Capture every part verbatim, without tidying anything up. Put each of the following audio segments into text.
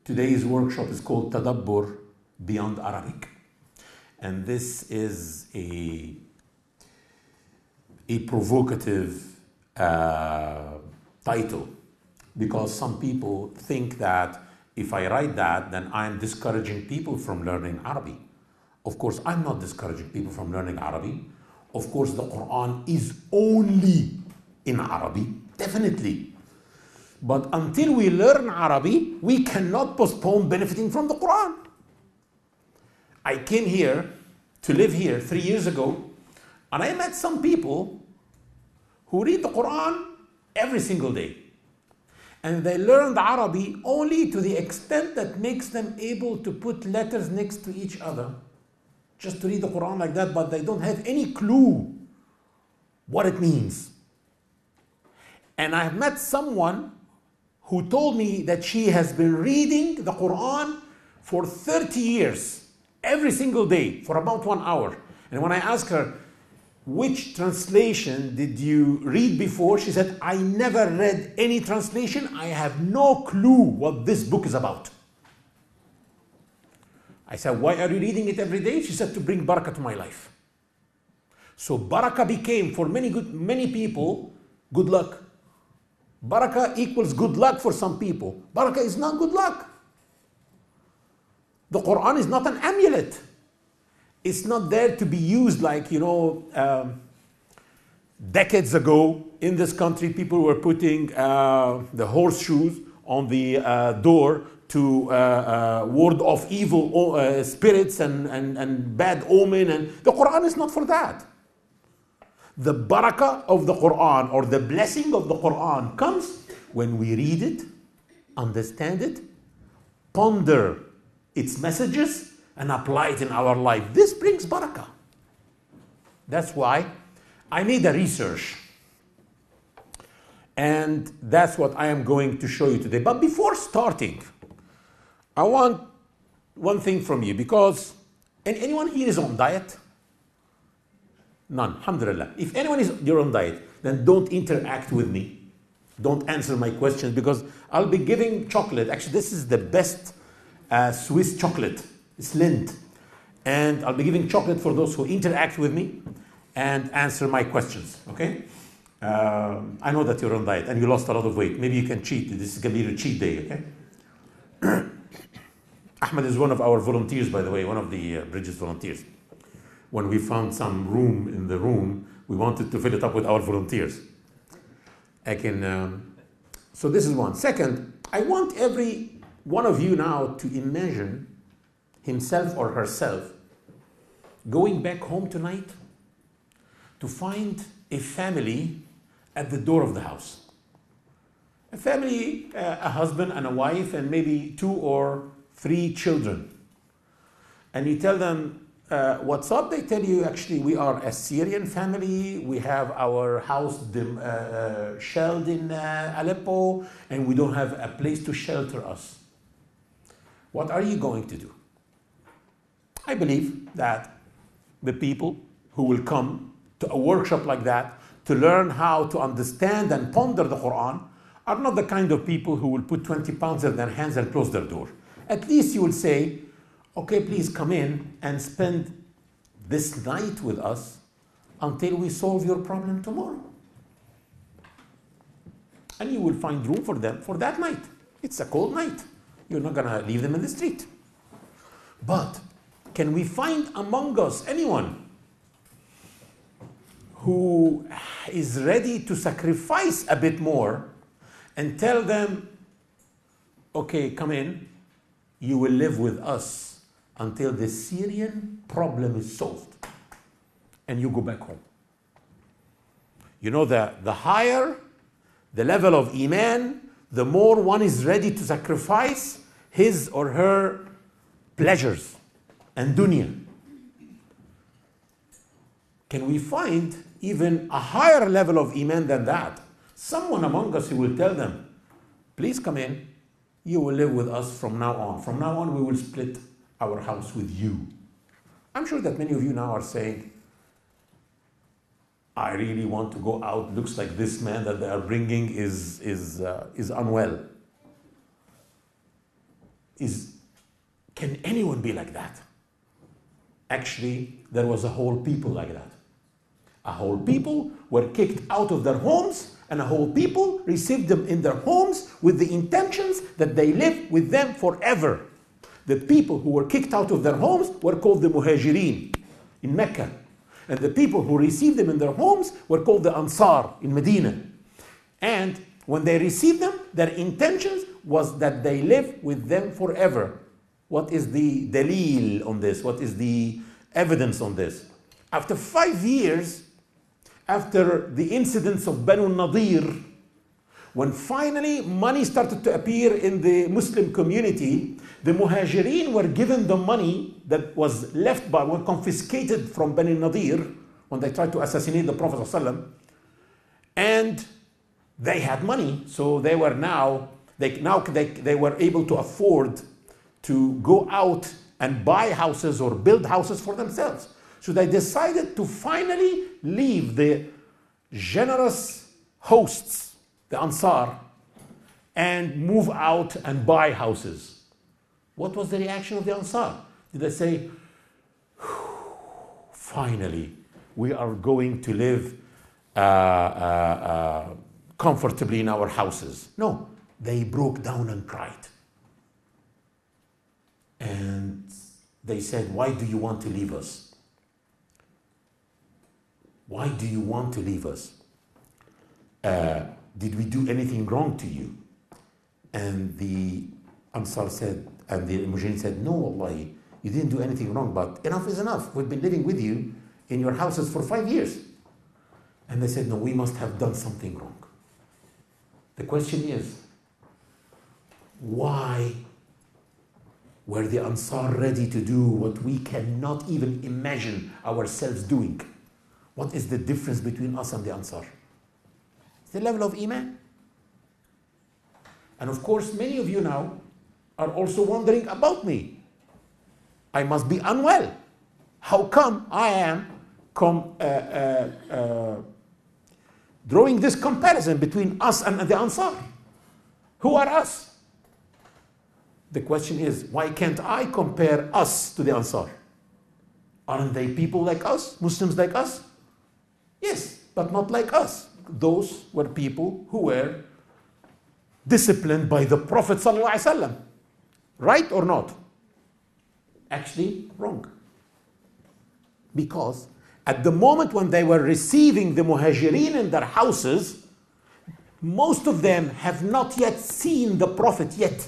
Today's workshop is called Tadabbur Beyond Arabic. And this is a, a provocative uh, title, because some people think that if I write that, then I'm discouraging people from learning Arabic. Of course, I'm not discouraging people from learning Arabic. Of course, the Quran is only in Arabic, definitely. But until we learn Arabic, we cannot postpone benefiting from the Quran. I came here to live here three years ago, and I met some people who read the Quran every single day. And they learned Arabic only to the extent that makes them able to put letters next to each other, just to read the Quran like that, but they don't have any clue what it means. And I've met someone who told me that she has been reading the Quran for thirty years, every single day, for about one hour. And when I asked her, which translation did you read before? She said, I never read any translation. I have no clue what this book is about. I said, why are you reading it every day? She said, to bring barakah to my life. So barakah became, for many, good, many people, good luck. Barakah equals good luck for some people. Barakah is not good luck. The Quran is not an amulet. It's not there to be used like, you know, um, decades ago in this country, people were putting uh, the horseshoes on the uh, door to uh, uh, ward off evil uh, spirits and, and, and bad omen. And the Quran is not for that. The barakah of the Quran, or the blessing of the Quran, comes when we read it, understand it, ponder its messages, and apply it in our life. This brings barakah. That's why I made a research. And that's what I am going to show you today. But before starting, I want one thing from you, because, and anyone here is on diet? None, alhamdulillah. If anyone is you're on diet, then don't interact with me. Don't answer my questions, because I'll be giving chocolate. Actually, this is the best uh, Swiss chocolate. It's Lindt. And I'll be giving chocolate for those who interact with me and answer my questions, okay? Uh, I know that you're on diet and you lost a lot of weight. Maybe you can cheat. This is going to be your cheat day, okay? Ahmed is one of our volunteers, by the way, one of the uh, Bridges volunteers. When we found some room in the room, we wanted to fill it up with our volunteers. I can, um, so this is one. Second, I want every one of you now to imagine himself or herself going back home tonight to find a family at the door of the house. A family, uh, a husband and a wife and maybe two or three children. And you tell them, uh, what's up? They tell you, actually, we are a Syrian family. We have our house dim, uh, uh, shelled in uh, Aleppo, and we don't have a place to shelter us. What are you going to do? I believe that the people who will come to a workshop like that to learn how to understand and ponder the Quran are not the kind of people who will put twenty pounds in their hands and close their door. At least you will say, okay, please come in and spend this night with us until we solve your problem tomorrow. And you will find room for them for that night. It's a cold night. You're not going to leave them in the street. But can we find among us anyone who is ready to sacrifice a bit more and tell them, okay, come in, you will live with us until the Syrian problem is solved, and you go back home. You know, the, the higher the level of Iman, the more one is ready to sacrifice his or her pleasures and dunya. Can we find even a higher level of Iman than that? Someone among us who will tell them, please come in, you will live with us from now on. From now on, we will split our house with you. I'm sure that many of you now are saying, I really want to go out. Looks like this man that they are bringing is, is, uh, is unwell. is, can anyone be like that? Actually, there was a whole people like that. A whole people were kicked out of their homes, and a whole people received them in their homes with the intentions that they live with them forever. The people who were kicked out of their homes were called the Muhajirin in Mecca. And the people who received them in their homes were called the Ansar in Medina. And when they received them, their intentions was that they live with them forever. What is the dalil on this? What is the evidence on this? After five years, after the incidents of Banu Nadir, when finally money started to appear in the Muslim community, the Muhajirin were given the money that was left by, were confiscated from Banu Nadir when they tried to assassinate the Prophet ﷺ. And they had money, so they were now, they, now they, they were able to afford to go out and buy houses or build houses for themselves. So they decided to finally leave the generous hosts, the Ansar, and move out and buy houses. What was the reaction of the Ansar? Did they say, finally, we are going to live uh, uh, uh, comfortably in our houses? No, they broke down and cried. And they said, why do you want to leave us? Why do you want to leave us? Uh, did we do anything wrong to you? And the Ansar said, and the Muhajirin said, no, wallahi, you didn't do anything wrong, but enough is enough. We've been living with you in your houses for five years. And they said, no, we must have done something wrong. The question is, why were the Ansar ready to do what we cannot even imagine ourselves doing? What is the difference between us and the Ansar? It's the level of Iman. And of course, many of you now are also wondering about me. I must be unwell. How come I am com uh, uh, uh, drawing this comparison between us and the Ansar? Who are us? The question is, why can't I compare us to the Ansar? Aren't they people like us, Muslims like us? Yes, but not like us. Those were people who were disciplined by the Prophet ﷺ. Right or not? Actually, wrong. Because at the moment when they were receiving the Muhajirin in their houses, most of them have not yet seen the Prophet yet.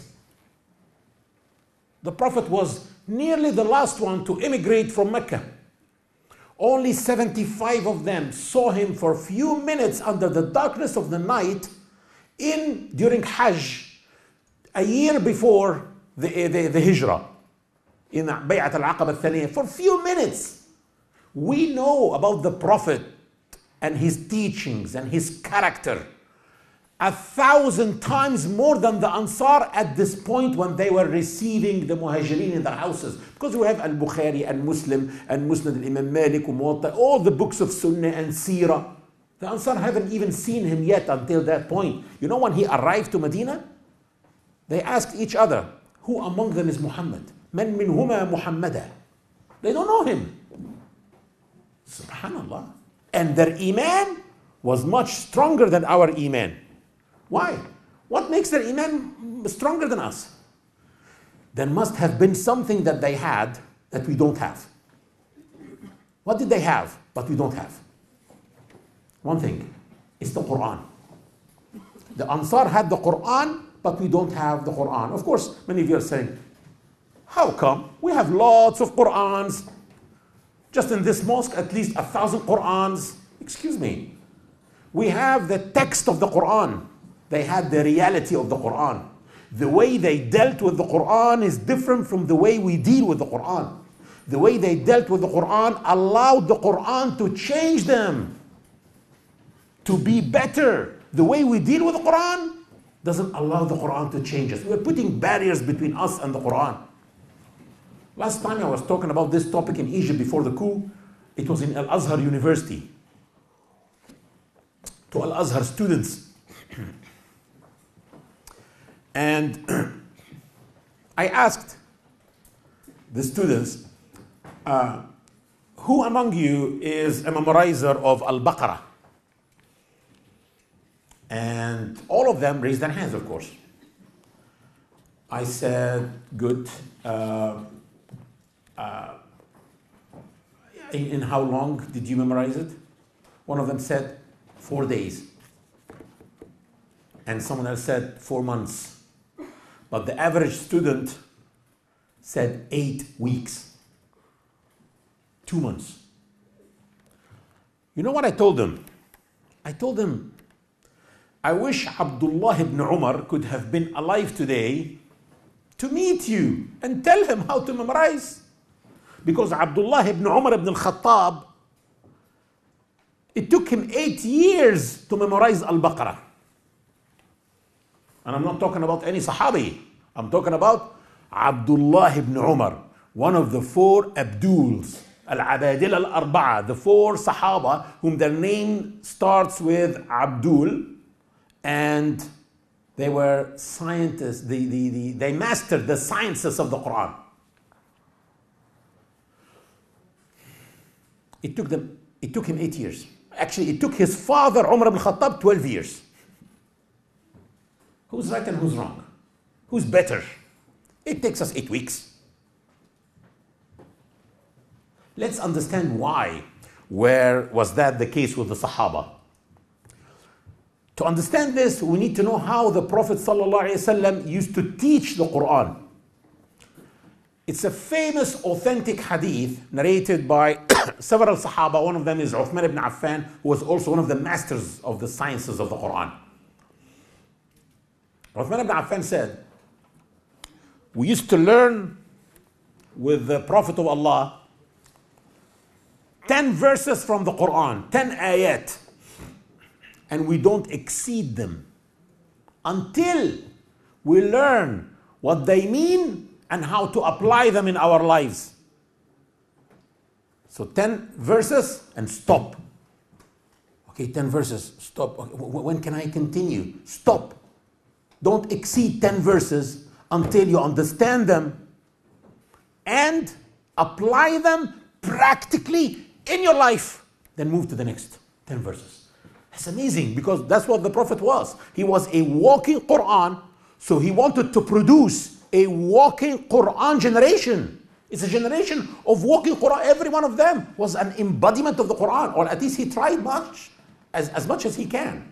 The Prophet was nearly the last one to immigrate from Mecca. Only seventy-five of them saw him for a few minutes under the darkness of the night in during Hajj, a year before the, the, the Hijrah, in Bay'at al-Aqaba al-Thaniyah, for a few minutes. We know about the Prophet and his teachings and his character a thousand times more than the Ansar at this point when they were receiving the Muhajirin in their houses. Because we have Al-Bukhari and Muslim and Musnad al-Imam Malik and Muwatta, all the books of Sunnah and Seerah. The Ansar haven't even seen him yet until that point. You know, when he arrived to Medina, they asked each other, who among them is Muhammad? Man minhuma Muhammada. They don't know him. Subhanallah. And their Iman was much stronger than our Iman. Why? What makes their Iman stronger than us? There must have been something that they had that we don't have. What did they have but we don't have? One thing, it's the Quran. The Ansar had the Quran, but we don't have the Quran. Of course, many of you are saying, how come? We have lots of Qurans. Just in this mosque, at least a thousand Qurans. Excuse me. We have the text of the Quran. They had the reality of the Quran. The way they dealt with the Quran is different from the way we deal with the Quran. The way they dealt with the Quran allowed the Quran to change them, to be better. The way we deal with the Quran doesn't allow the Quran to change us. We're putting barriers between us and the Quran. Last time I was talking about this topic in Egypt before the coup, it was in Al-Azhar University. To Al-Azhar students. And I asked the students, uh, who among you is a memorizer of Al-Baqarah? And all of them raised their hands, of course. I said, good. Uh, uh, in, in how long did you memorize it? One of them said, four days. And someone else said, four months. But the average student said eight weeks. Two months. You know what I told them? I told them, I wish Abdullah ibn Umar could have been alive today to meet you and tell him how to memorize. Because Abdullah ibn Umar ibn al-Khattab, it took him eight years to memorize Al-Baqarah. And I'm not talking about any Sahabi. I'm talking about Abdullah ibn Umar, one of the four Abduls, Al-Abadil al-Arba'a, the four Sahaba whom their name starts with Abdul, and they were scientists, the, the, the, they mastered the sciences of the Quran. It took them, it took him eight years. Actually, it took his father, Umar ibn Khattab, twelve years. Who's right and who's wrong? Who's better? It takes us eight weeks. Let's understand why. Where was that the case with the Sahaba? To understand this, we need to know how the Prophet ﷺ used to teach the Quran. It's a famous, authentic hadith narrated by several Sahaba. One of them is Uthman ibn Affan, who was also one of the masters of the sciences of the Quran. Uthman ibn Affan said, we used to learn with the Prophet of Allah ten verses from the Quran, ten ayat, and we don't exceed them until we learn what they mean and how to apply them in our lives. So ten verses and stop. Okay, ten verses, stop. Okay, when can I continue? Stop. Don't exceed ten verses until you understand them and apply them practically in your life. Then move to the next ten verses. That's amazing, because that's what the Prophet was. He was a walking Quran, so he wanted to produce a walking Quran generation. It's a generation of walking Quran. Every one of them was an embodiment of the Quran, or at least he tried much, as, as much as he can.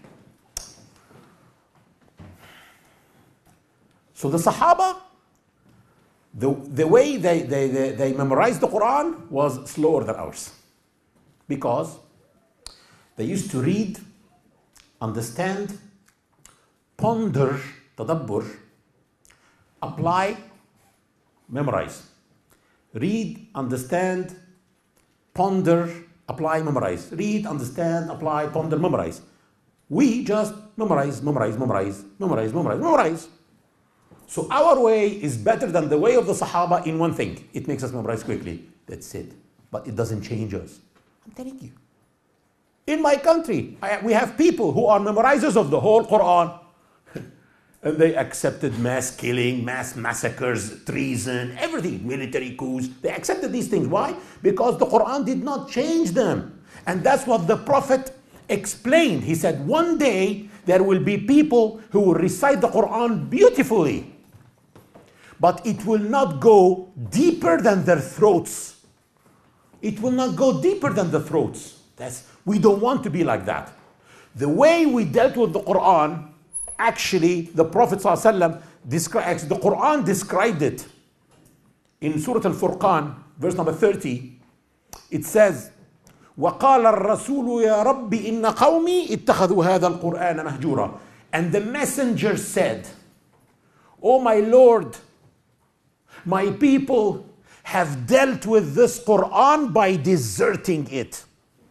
So the Sahaba, the, the way they, they, they, they memorized the Quran was slower than ours. Because they used to read, understand, ponder, tadabbur, apply, memorize. Read, understand, ponder, apply, memorize. Read, understand, apply, ponder, memorize. We just memorize, memorize, memorize, memorize, memorize, memorize. So our way is better than the way of the Sahaba in one thing. It makes us memorize quickly. That's it. But it doesn't change us. I'm telling you. In my country, I, we have people who are memorizers of the whole Quran. And they accepted mass killing, mass massacres, treason, everything, military coups. They accepted these things. Why? Because the Quran did not change them. And that's what the Prophet explained. He said, one day there will be people who will recite the Quran beautifully, but it will not go deeper than their throats. It will not go deeper than the throats. That's, we don't want to be like that. The way we dealt with the Quran, actually, the Prophet ﷺ describes, the Quran described it. In Surah Al-Furqan, verse number thirty, it says, وَقَالَ الرَّسُولُ يَا رَبِّ إِنَّ قَوْمِي اتَّخَذُوا هَذَا الْقُرْآنَ مَهْجُورًا. And the messenger said, oh my Lord, my people have dealt with this Quran by deserting it.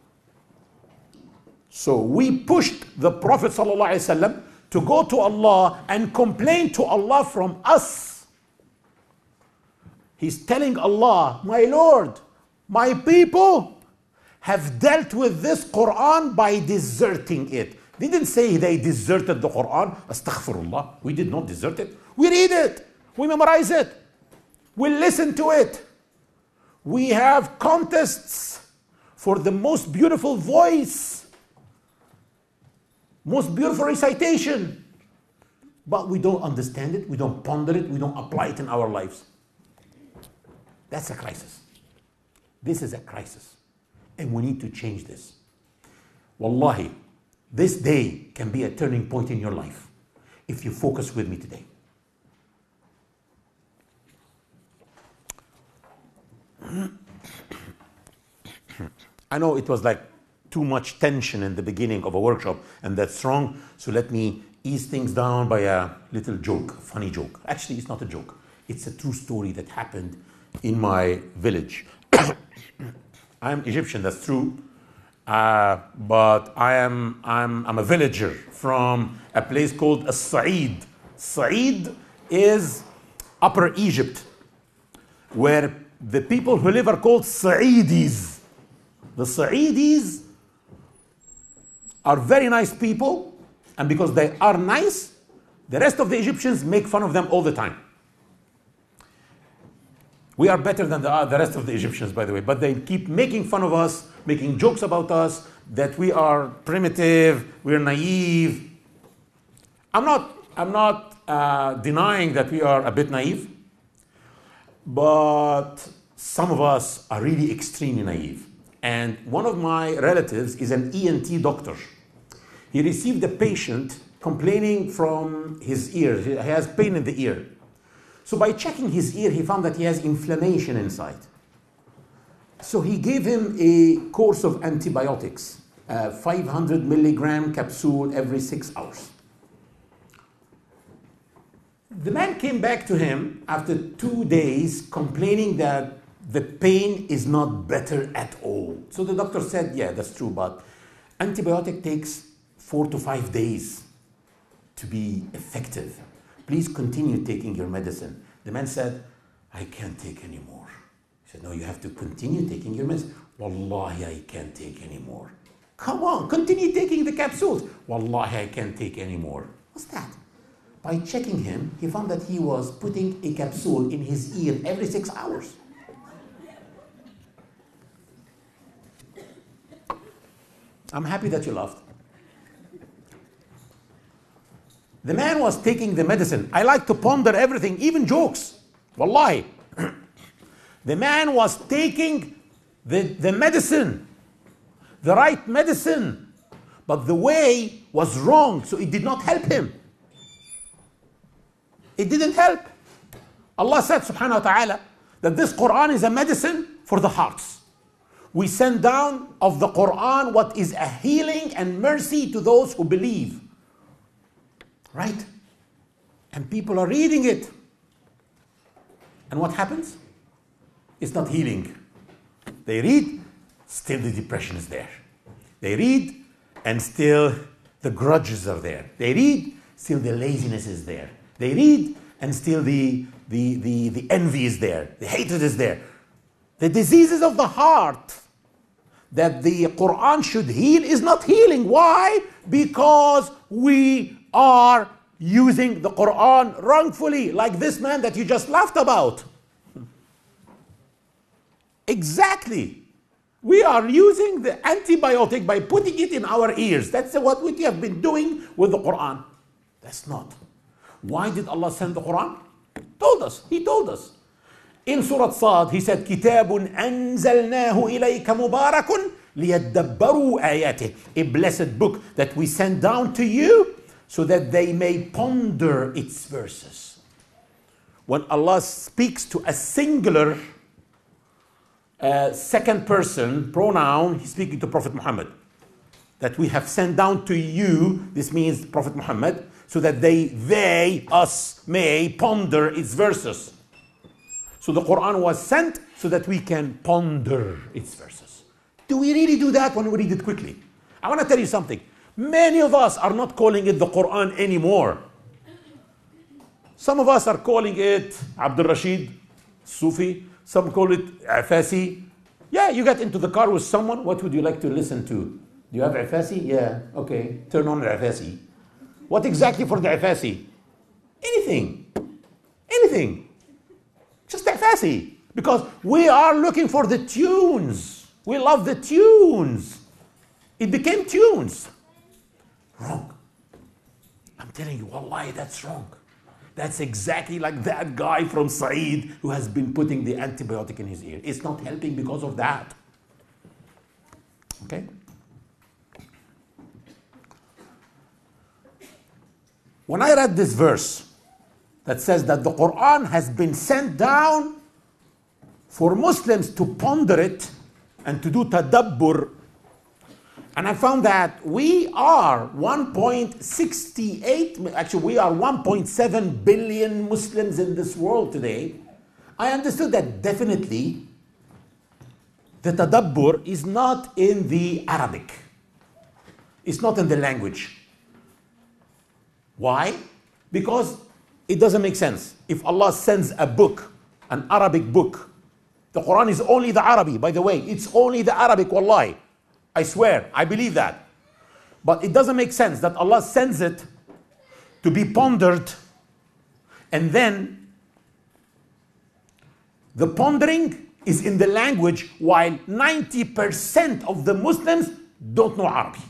So we pushed the Prophet ﷺ to go to Allah and complain to Allah from us. He's telling Allah, my Lord, my people have dealt with this Quran by deserting it. They didn't say they deserted the Quran. Astaghfirullah. We did not desert it. We read it. We memorize it. will listen to it. We have contests for the most beautiful voice, most beautiful recitation. But we don't understand it, we don't ponder it, we don't apply it in our lives. That's a crisis. This is a crisis. And we need to change this. Wallahi, this day can be a turning point in your life if you focus with me today. I know it was like too much tension in the beginning of a workshop, and that's wrong. So let me ease things down by a little joke, a funny joke. Actually, it's not a joke. It's a true story that happened in my village. I'm Egyptian, that's true. Uh, but I am I'm, I'm a villager from a place called As-Sa'id. Sa'id is Upper Egypt, where the people who live are called Sa'idis. The Sa'idis are very nice people, and because they are nice, the rest of the Egyptians make fun of them all the time. We are better than the, uh, the rest of the Egyptians, by the way, but they keep making fun of us, making jokes about us, that we are primitive, we're naive. I'm not, I'm not uh, denying that we are a bit naive, but some of us are really extremely naive. And one of my relatives is an E N T doctor. He received a patient complaining from his ear. He has pain in the ear. So by checking his ear, he found that he has inflammation inside. So he gave him a course of antibiotics, a five hundred milligram capsule every six hours. The man came back to him after two days complaining that the pain is not better at all. So the doctor said, yeah, that's true, but antibiotic takes four to five days to be effective. Please continue taking your medicine. The man said, I can't take any more. He said, no, you have to continue taking your medicine. Wallahi, I can't take any more. Come on, continue taking the capsules. Wallahi, I can't take any more. What's that? By checking him, he found that he was putting a capsule in his ear every six hours. I'm happy that you laughed. The man was taking the medicine. I like to ponder everything, even jokes. Wallahi. The man was taking the, the medicine, the right medicine, but the way was wrong, so it did not help him. It didn't help. Allah said, subhanahu wa ta'ala, that this Quran is a medicine for the hearts. We send down of the Quran what is a healing and mercy to those who believe. Right? And people are reading it. And what happens? It's not healing. They read, still the depression is there. They read, and still the grudges are there. They read, still the laziness is there. They read, and still the, the, the, the envy is there. The hatred is there. The diseases of the heart that the Quran should heal is not healing. Why? Because we are using the Quran wrongfully, like this man that you just laughed about. Exactly. We are using the antibiotic by putting it in our ears. That's what we have been doing with the Quran. That's not. Why did Allah send the Quran? Told us. He told us. In Surah Sad, he said, كِتَابٌ أَنزَلْنَاهُ إِلَيْكَ مُبَارَكٌ لِيَدَّبَّرُوا آيَاتِهِ. A blessed book that we send down to you so that they may ponder its verses. When Allah speaks to a singular uh, second person pronoun, he's speaking to Prophet Muhammad. That we have sent down to you, this means Prophet Muhammad, so that they, they, us, may ponder its verses. So the Quran was sent so that we can ponder its verses. Do we really do that when we read it quickly? I want to tell you something. Many of us are not calling it the Quran anymore. Some of us are calling it Abdul Rashid, Sufi. Some call it Afasi. Yeah, you get into the car with someone. What would you like to listen to? Do you have Afasi? Yeah, okay. Turn on Afasi. What exactly for the Afasi? Anything. Anything. Just استعفاسي. Because we are looking for the tunes. We love the tunes. It became tunes. Wrong. I'm telling you, wallahi, that's wrong. That's exactly like that guy from Said who has been putting the antibiotic in his ear. It's not helping because of that. Okay? When I read this verse that says that the Quran has been sent down for Muslims to ponder it and to do tadabbur, and I found that we are one point six eight, actually we are one point seven billion Muslims in this world today, I understood that definitely the tadabbur is not in the Arabic. It's not in the language. Why? Because it doesn't make sense. If Allah sends a book, an Arabic book, the Quran is only the Arabic, by the way. It's only the Arabic, wallahi. I swear, I believe that. But it doesn't make sense that Allah sends it to be pondered, and then the pondering is in the language while ninety percent of the Muslims don't know Arabic.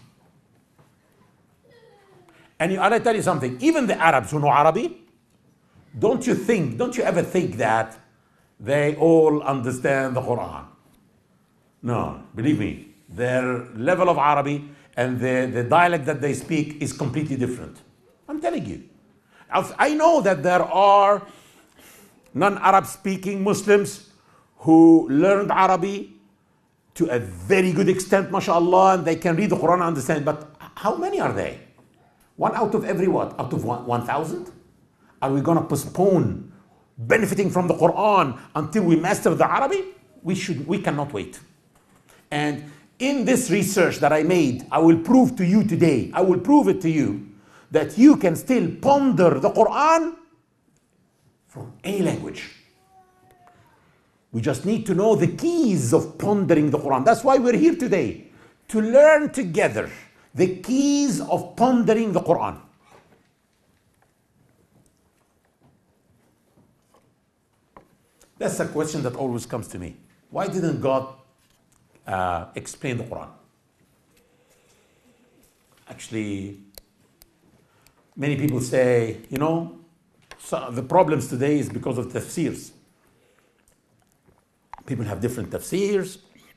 And I tell you something, even the Arabs who know Arabic, don't you think, don't you ever think that they all understand the Quran? No, believe me. Their level of Arabic and the, the dialect that they speak is completely different. I'm telling you. I know that there are non-Arab speaking Muslims who learned Arabic to a very good extent, mashallah, and they can read the Quran and understand. But how many are they? One out of every what? Out of one thousand? Are we going to postpone benefiting from the Quran until we master the Arabic? We should. We cannot wait. And in this research that I made, I will prove to you today, I will prove it to you, that you can still ponder the Quran from any language. We just need to know the keys of pondering the Quran. That's why we're here today, to learn together the keys of pondering the Quran. That's a question that always comes to me. Why didn't God Uh, explain the Quran? Actually, many people say, you know, so the problems today is because of tafsirs. People have different tafsirs.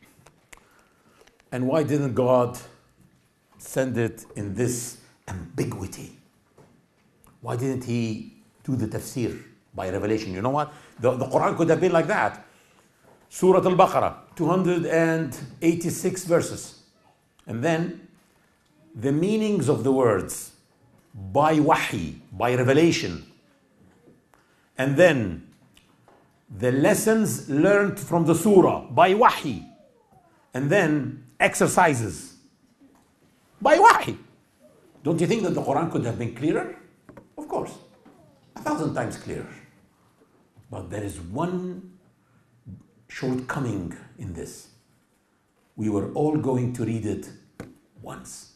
And why didn't God send it in this ambiguity? Why didn't he do the tafsir by revelation? You know what? The, the Quran could have been like that. Surah Al-Baqarah, two hundred eighty-six verses. And then the meanings of the words by wahi, by revelation. And then the lessons learned from the surah by wahi. And then exercises by wahi. Don't you think that the Quran could have been clearer? Of course, a thousand times clearer. But there is one shortcoming in this. We were all going to read it once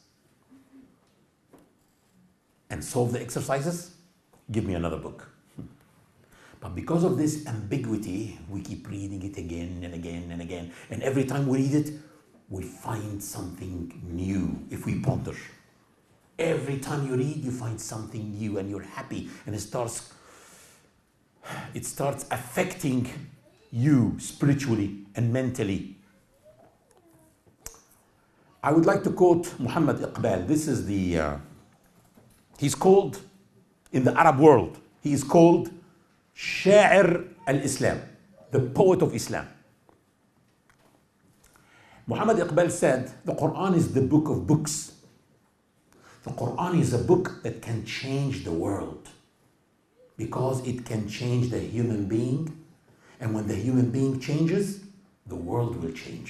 and solve the exercises. Give me another book. But because of this ambiguity, we keep reading it again and again and again. And every time we read it, we find something new if we ponder. Every time you read, you find something new and you're happy. And it starts, it starts affecting you spiritually and mentally. I would like to quote Muhammad Iqbal. This is the, uh, he's called, in the Arab world, he is called Sha'ir al-Islam, the poet of Islam. Muhammad Iqbal said, the Quran is the book of books. The Quran is a book that can change the world because it can change the human being. And when the human being changes, the world will change.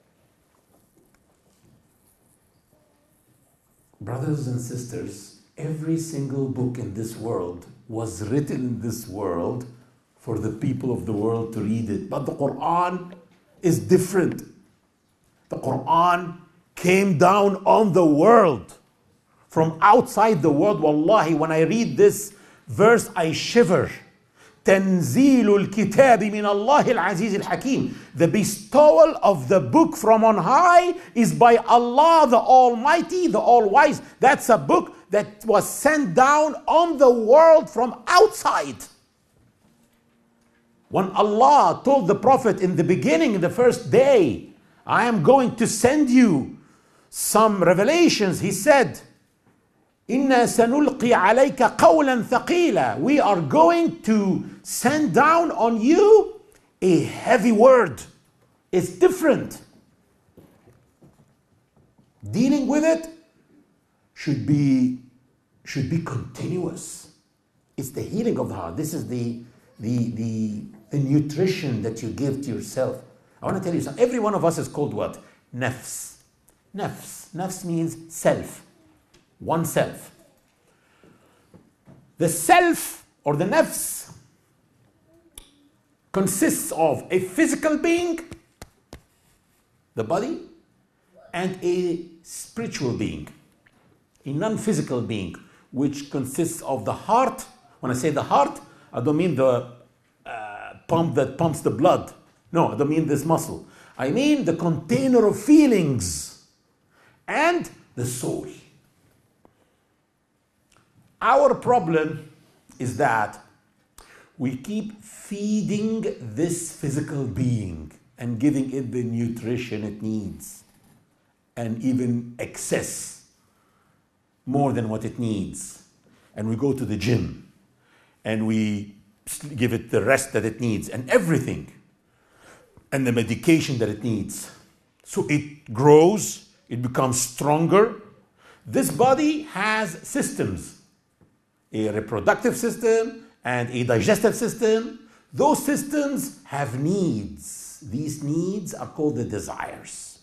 Brothers and sisters, every single book in this world was written in this world for the people of the world to read it. But the Quran is different. The Quran came down on the world. From outside the world, wallahi, when I read this verse, I shiver. تنزيل الكتاب من الله العزيز الحكيم. The bestowal of the book from on high is by Allah the Almighty, the All-Wise. That's a book that was sent down on the world from outside. When Allah told the Prophet in the beginning, in the first day, I am going to send you some revelations, he said, إِنَّا سَنُلْقِي عَلَيْكَ قَوْلًا ثَقِيلًا. We are going to send down on you a heavy word. It's different. Dealing with it should be, should be continuous. It's the healing of the heart. This is the, the, the, the nutrition that you give to yourself. I want to tell you something. Every one of us is called what? Nafs. Nafs. Nafs means self. Oneself. The self or the nafs consists of a physical being, the body, and a spiritual being, a non-physical being, which consists of the heart. When I say the heart, I don't mean the uh, pump that pumps the blood. No, I don't mean this muscle. I mean the container of feelings and the soul. Our problem is that we keep feeding this physical being and giving it the nutrition it needs, and even excess, more than what it needs. And we go to the gym and we give it the rest that it needs and everything, and the medication that it needs. So it grows, it becomes stronger. This body has systems. A reproductive system and a digestive system. Those systems have needs. These needs are called the desires.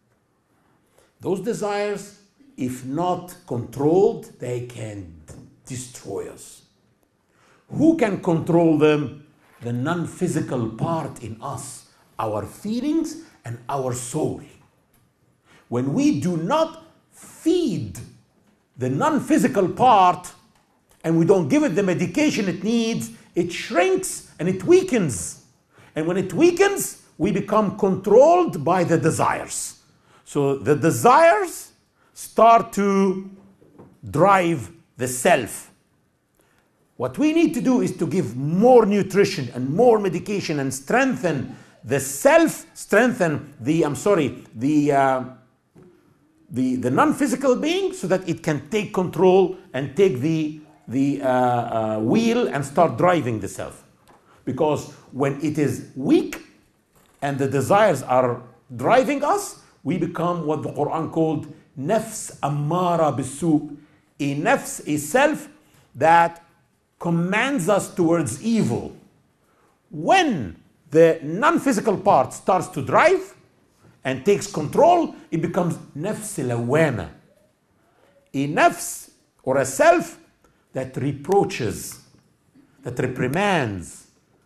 Those desires, if not controlled, they can destroy us. Who can control them? The non-physical part in us, our feelings and our soul. When we do not feed the non-physical part, and we don't give it the medication it needs, it shrinks and it weakens. And when it weakens, we become controlled by the desires. So the desires start to drive the self. What we need to do is to give more nutrition and more medication and strengthen the self, strengthen the, I'm sorry, the, uh, the, the non-physical being, so that it can take control and take the the uh, uh, wheel and start driving the self. Because when it is weak and the desires are driving us, we become what the Quran called nafs ammara bisu, a nafs, a self that commands us towards evil. When the non-physical part starts to drive and takes control, it becomes nafs lawama, a nafs or a self that reproaches, that reprimands.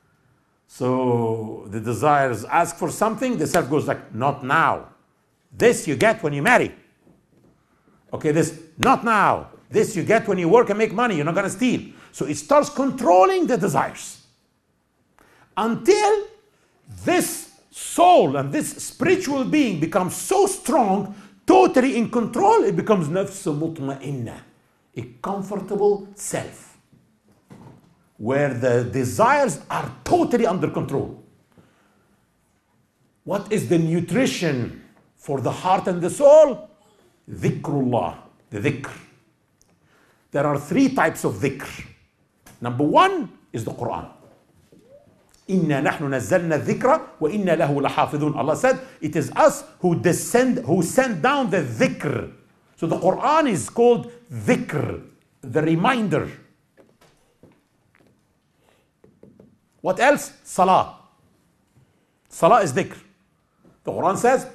So the desires ask for something, the self goes like, not now. This you get when you marry. Okay, this, not now. This you get when you work and make money, you're not gonna steal. So it starts controlling the desires. Until this soul and this spiritual being becomes so strong, totally in control, it becomes nafs mutma'inna, a comfortable self, where the desires are totally under control. What is the nutrition for the heart and the soul? Dhikrullah, the dhikr. There are three types of dhikr. Number one is the Quran. Inna nahnu nazzalna dhikra wa inna lahu lahafidhun. Allah said, it is us who descend, who sent down the dhikr. So the Quran is called dhikr, the reminder. What else? Salah. Salah is dhikr. The Quran says,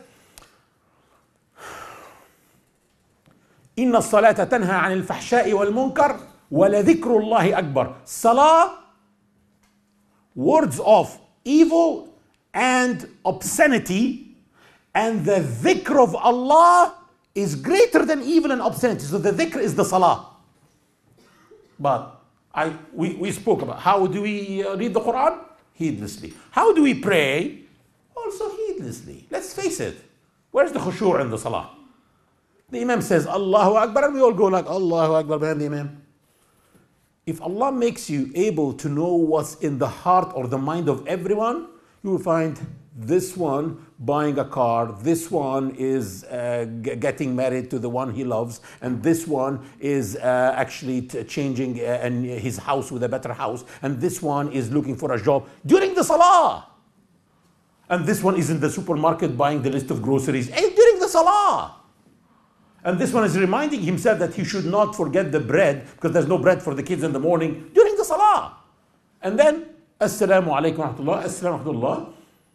إن الصلاة تنهى عن الفحشاء والمنكر ولذكر الله أكبر. Salah, words of evil and obscenity, and the dhikr of Allah is greater than evil and obscenity. So the dhikr is the salah. But I, we, we spoke about how do we uh, read the Quran? Heedlessly. How do we pray? Also heedlessly. Let's face it. Where's the khushu' in the salah? The Imam says, Allahu Akbar, and we all go like, Allahu Akbar behind the Imam. If Allah makes you able to know what's in the heart or the mind of everyone, you will find this one buying a car, this one is uh, g- getting married to the one he loves, and this one is uh, actually t- changing uh, and his house with a better house, and this one is looking for a job during the salah. And this one is in the supermarket buying the list of groceries eh, during the salah. And this one is reminding himself that he should not forget the bread because there's no bread for the kids in the morning during the salah. And then, Assalamu alaikum wa rahmatullah, Assalamu alaikum.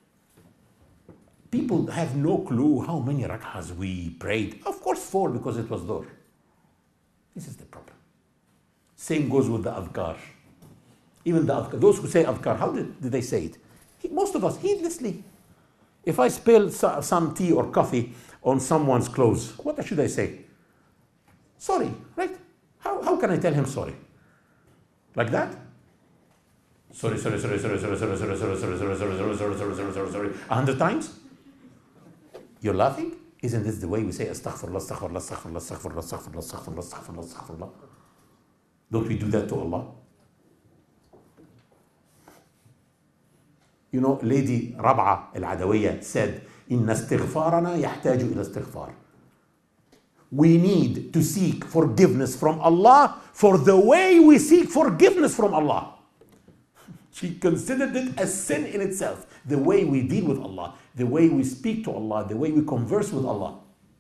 People have no clue how many rak'ahs we prayed. Of course, four because it was dhuhr. This is the problem. Same goes with the adhkar. Even the adhkar. Those who say adhkar, how did, did they say it? He, most of us, heedlessly. If I spill so, some tea or coffee on someone's clothes, what should I say? Sorry, right? How, how can I tell him sorry? Like that? Sorry, sorry, sorry, sorry, sorry, sorry, sorry, sorry, sorry, sorry, sorry, sorry, sorry, sorry, sorry, sorry, sorry, a hundred times? You're laughing? Isn't this the way we say astaghfirullah, astaghfirullah, astaghfirullah, astaghfirullah, astaghfirullah, astaghfirullah, astaghfirullah, astaghfirullah? Don't we do that to Allah? You know, Lady Rab'a al-Adawiyya said, Inna istighfarana yahtaju ila istighfar. We need to seek forgiveness from Allah for the way we seek forgiveness from Allah. She considered it as sin in itself. The way we deal with Allah, the way we speak to Allah, the way we converse with Allah.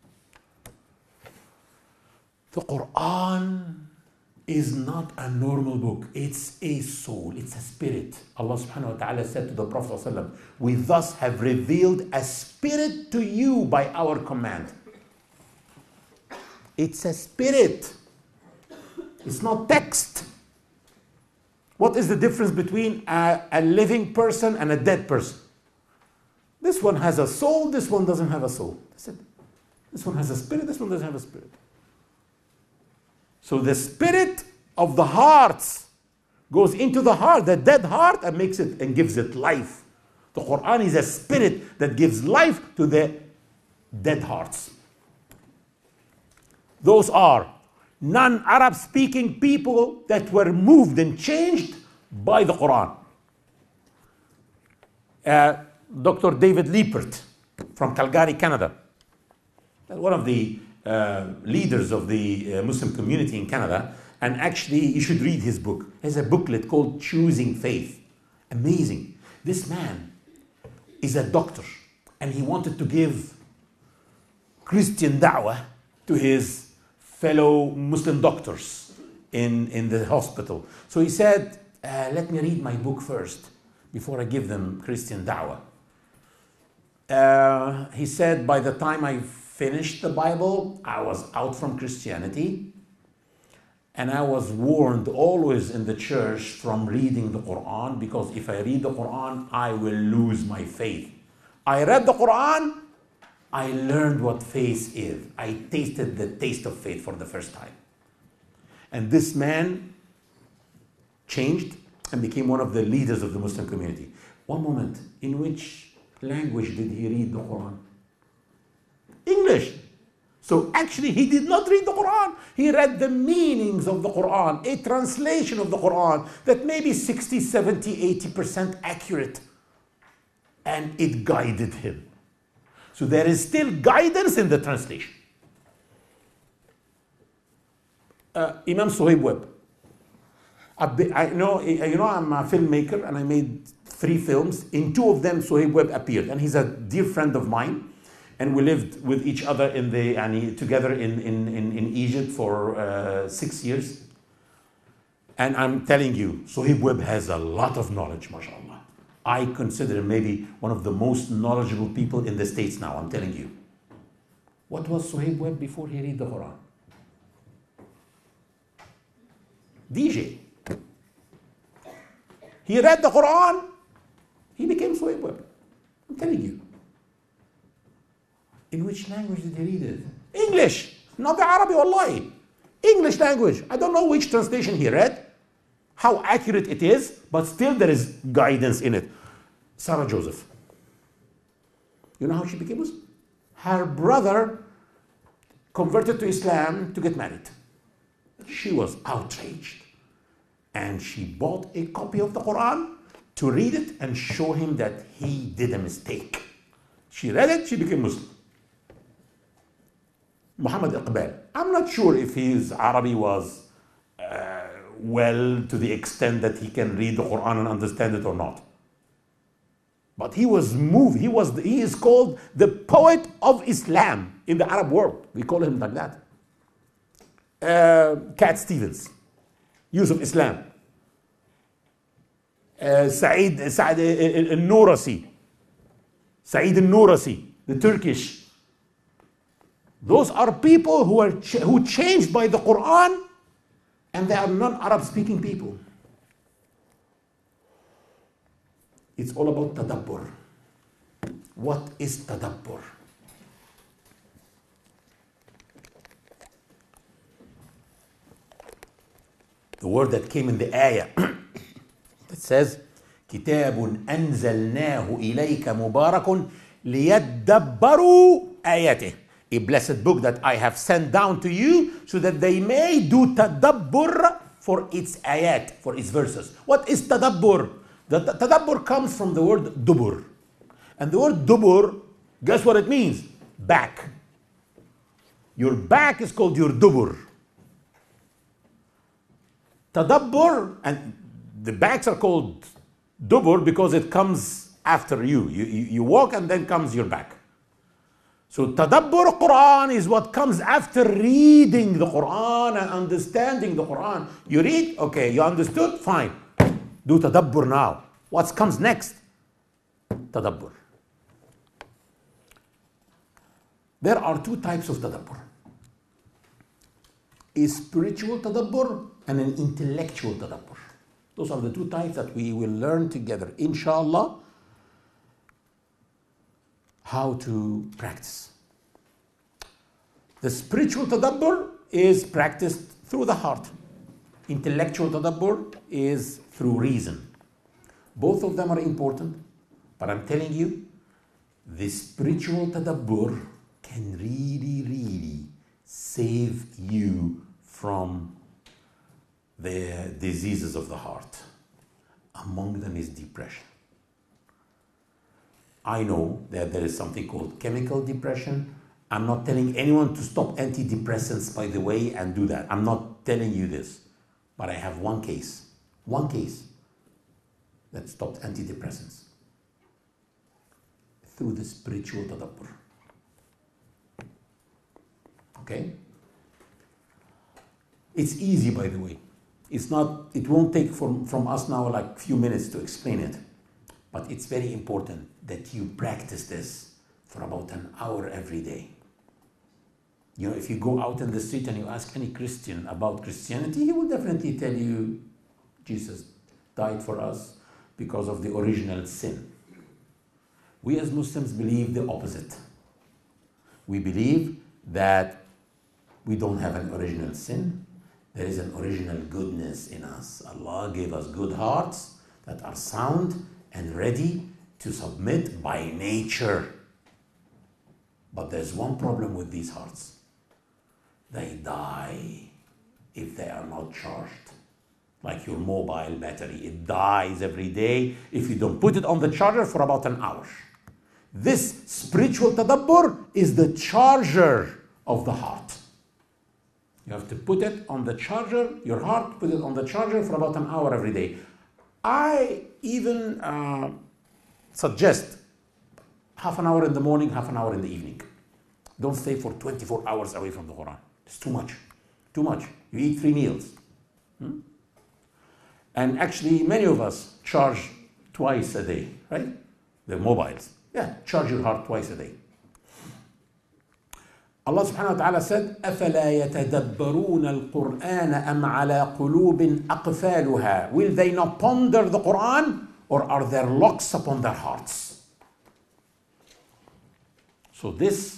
The Quran is not a normal book. It's a soul. It's a spirit. Allah subhanahu wa ta'ala said to the Prophet sallallahu alaihi wasallam, we thus have revealed a spirit to you by our command. It's a spirit. It's not text. What is the difference between a, a living person and a dead person? This one has a soul, this one doesn't have a soul. That's it. This one has a spirit, this one doesn't have a spirit. So the spirit of the hearts goes into the heart, the dead heart, and makes it and gives it life. The Quran is a spirit that gives life to the dead hearts. Those are non-Arab speaking people that were moved and changed by the Quran. Uh, Doctor David Liepert from Calgary, Canada, one of the uh, leaders of the uh, Muslim community in Canada, and actually you should read his book. He has a booklet called Choosing Faith. Amazing. This man is a doctor and he wanted to give Christian da'wah to his fellow Muslim doctors in, in the hospital. So he said, uh, let me read my book first before I give them Christian da'wah. Uh, he said, by the time I finished the Bible, I was out from Christianity, and I was warned always in the church from reading the Quran, because if I read the Quran, I will lose my faith. I read the Quran, I learned what faith is. I tasted the taste of faith for the first time. And this man changed and became one of the leaders of the Muslim community. One moment, in which language did he read the Quran? English. So actually he did not read the Quran. He read the meanings of the Quran, a translation of the Quran that may be sixty, seventy, eighty percent accurate. And it guided him. So there is still guidance in the translation. Uh, Imam Suhaib Webb. I know, you know, I'm a filmmaker and I made three films. In two of them, Suhaib Webb appeared, and he's a dear friend of mine. And we lived with each other in the and together in, in, in, in Egypt for uh, six years. And I'm telling you, Suhaib Webb has a lot of knowledge, mashallah. I consider him maybe one of the most knowledgeable people in the States now, I'm telling you. What was Suhaib Webb before he read the Quran? D J. He read the Quran, he became Suhaib Webb. I'm telling you. In which language did he read it? English. Not the Arabic, wallahi. English language. I don't know which translation he read. how accurate it is, but still there is guidance in it. Sarah Joseph. You know how she became Muslim? Her brother converted to Islam to get married. She was outraged. And she bought a copy of the Quran to read it and show him that he did a mistake. She read it, she became Muslim. Muhammad Iqbal. I'm not sure if his Arabic was uh, well to the extent that he can read the Quran and understand it or not. But he was moved. He was. He is called the poet of Islam in the Arab world. We call him like that. Uh, Cat Stevens, Yusuf Islam. Uh, Saeed Saeed al-Nurasi, Saeed al-Nurasi, the Turkish. Those are people who are ch- who changed by the Quran, and they are non-Arab speaking people. It's all about tadabbur. What is tadabbur? The word that came in the ayah that says, كتاب أنزلناه إليك مبارك ليدبروا آياته. A blessed book that I have sent down to you so that they may do tadabbur for its ayat, for its verses. What is tadabbur? The tadabbur comes from the word dubur. And the word dubur, guess what it means? Back. Your back is called your dubur. Tadabbur, and the backs are called dubur because it comes after you. You, you. you walk and then comes your back. So tadabbur Quran is what comes after reading the Quran and understanding the Quran. You read, okay, you understood, fine. Do tadabbur now. What comes next? Tadabbur. There are two types of tadabbur. A spiritual tadabbur and an intellectual tadabbur. Those are the two types that we will learn together, inshallah, how to practice. The spiritual tadabbur is practiced through the heart. Intellectual tadabbur is through reason. Both of them are important, but I'm telling you, the spiritual tadabbur can really, really save you from the diseases of the heart. Among them is depression. I know that there is something called chemical depression. I'm not telling anyone to stop antidepressants, by the way, and do that. I'm not telling you this. But I have one case, one case that stopped antidepressants through the spiritual tadabbur. Okay? It's easy, by the way. It's not, it won't take from, from us now like a few minutes to explain it. But it's very important that you practice this for about an hour every day. You know, if you go out in the street and you ask any Christian about Christianity, he will definitely tell you Jesus died for us because of the original sin. We as Muslims believe the opposite. We believe that we don't have an original sin. There is an original goodness in us. Allah gave us good hearts that are sound and ready to submit by nature. But there's one problem with these hearts. They die if they are not charged. Like your mobile battery, it dies every day if you don't put it on the charger for about an hour. This spiritual tadabbur is the charger of the heart. You have to put it on the charger, your heart, put it on the charger for about an hour every day. I even uh, suggest half an hour in the morning, half an hour in the evening. Don't stay for twenty-four hours away from the Quran. It's too much. Too much. You eat three meals. Hmm? And actually, many of us charge twice a day, right? The mobiles. Yeah, charge your heart twice a day. Allah subhanahu wa ta'ala said, أَفَلَا يَتَدَبَّرُونَ الْقُرْآنَ أَمْ عَلَى قُلُوبٍ أَقْفَالُهَا. Will they not ponder the Quran, or are there locks upon their hearts? So this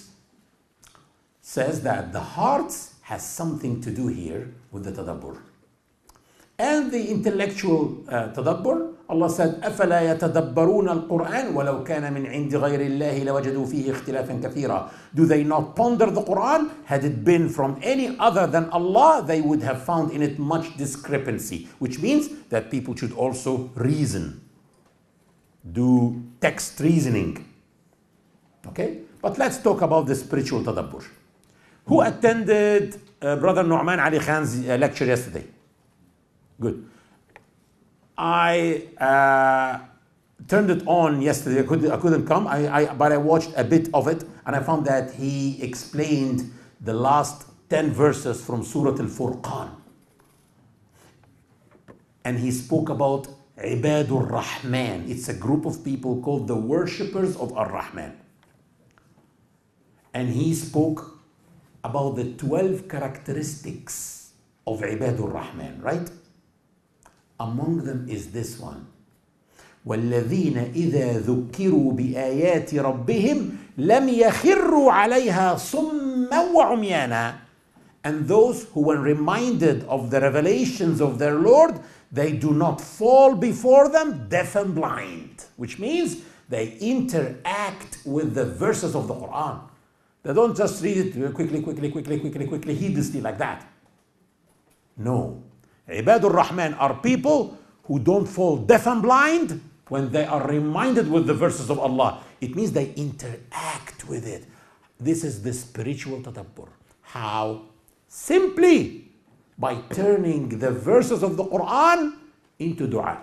says that the heart has something to do here with the tadabbur. And the intellectual uh, tadabbur, Allah said, أَفَلَا يَتَدَبَّرُونَ الْقُرْآنَ وَلَوْ كَانَ مِنْ عِنْدِ غَيْرِ اللَّهِ لَوَجَدُوا فِيهِ اخْتِلَافًا كَثِيرًا. Do they not ponder the Quran? Had it been from any other than Allah, they would have found in it much discrepancy, which means that people should also reason, do text reasoning. Okay? But let's talk about the spiritual tadabbur. Who attended uh, Brother Nu'man Ali Khan's uh, lecture yesterday? Good. I uh, turned it on yesterday. I, could, I couldn't come, I, I, but I watched a bit of it, and I found that he explained the last ten verses from Surah Al-Furqan. And he spoke about Ibadur Rahman. It's a group of people called the worshippers of Ar-Rahman. And he spoke about the twelve characteristics of Ibadur Rahman, right? Among them is this one. وَالَّذِينَ إِذَا ذُكِّرُوا بِآيَاتِ رَبِّهِمْ لَمْ يَخِرُّوا عَلَيْهَا صُمًّا وَعُمْيَانًا. And those who, when reminded of the revelations of their Lord, they do not fall before them deaf and blind. Which means they interact with the verses of the Quran. They don't just read it quickly, quickly, quickly, quickly, quickly, heedlessly like that. No. Ibadur Rahman are people who don't fall deaf and blind when they are reminded with the verses of Allah. It means they interact with it. This is the spiritual tadabbur. How? Simply by turning the verses of the Quran into dua.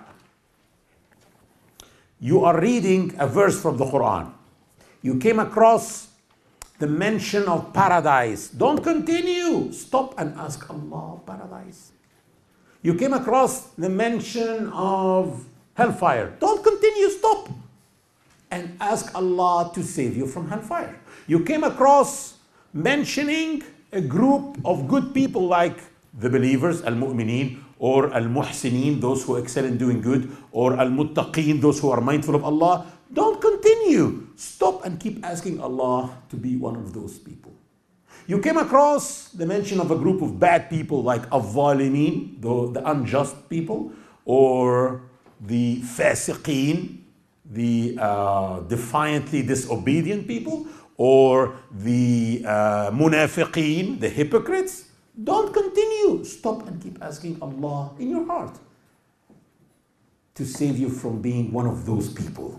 You are reading a verse from the Quran. You came across the mention of paradise. Don't continue. Stop and ask Allah, paradise. You came across the mention of hellfire. Don't continue, stop. And ask Allah to save you from hellfire. You came across mentioning a group of good people like the believers, al-mu'mineen, or al-muhsineen, those who excel in doing good, or al-muttaqeen, those who are mindful of Allah. Don't continue. Stop and keep asking Allah to be one of those people. You came across the mention of a group of bad people like al-zalimin, the, the unjust people, or the fasiqeen, the uh, defiantly disobedient people, or the uh, munafiqeen, the hypocrites. Don't continue. Stop and keep asking Allah in your heart to save you from being one of those people.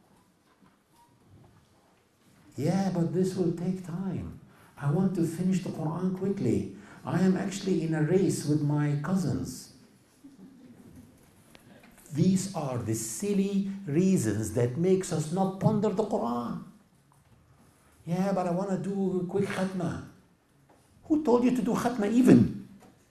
Yeah, but this will take time. I want to finish the Quran quickly. I am actually in a race with my cousins. These are the silly reasons that makes us not ponder the Quran. Yeah, but I want to do a quick khatma. Who told you to do khatma even?